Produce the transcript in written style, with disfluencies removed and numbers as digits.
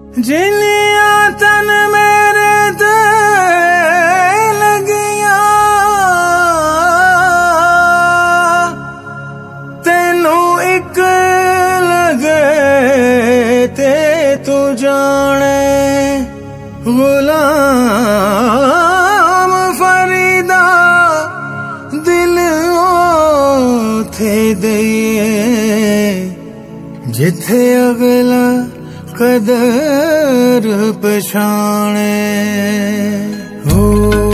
जिन्निया तन मेरे ते लगिया तेनू एक लगे ते तू जाने गुलाम फरीदा दिल थे दइए जिथे अगला कदर पछाणे हो।